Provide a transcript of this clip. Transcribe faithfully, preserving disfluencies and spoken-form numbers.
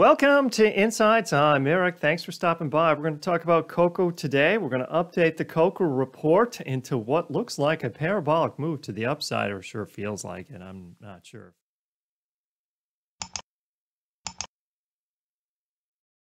Welcome to Insights. I'm Eric. Thanks for stopping by. We're going to talk about cocoa today. We're going to update the cocoa report into what looks like a parabolic move to the upside, or sure feels like it. I'm not sure